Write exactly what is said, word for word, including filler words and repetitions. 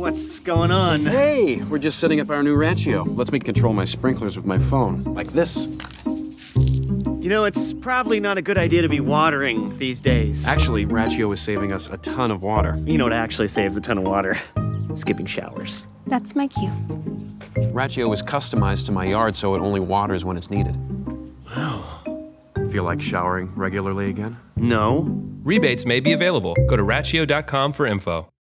what's going on? Hey, we're just setting up our new Rachio. Lets me control my sprinklers with my phone, like this. You know, it's probably not a good idea to be watering these days. Actually, Rachio is saving us a ton of water. You know what actually saves a ton of water? Skipping showers. That's my cue. Rachio is customized to my yard so it only waters when it's needed. Wow. Feel like showering regularly again? No. Rebates may be available. Go to Rachio dot com for info.